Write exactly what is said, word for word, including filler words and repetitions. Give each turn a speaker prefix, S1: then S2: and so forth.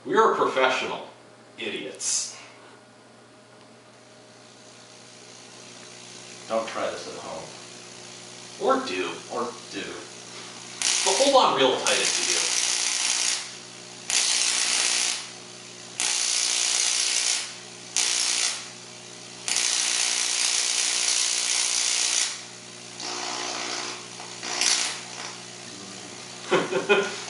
S1: We are professional idiots.
S2: Don't try this at home.
S1: Or do.
S2: Or do.
S1: But hold on real tight if you do. Ha ha ha.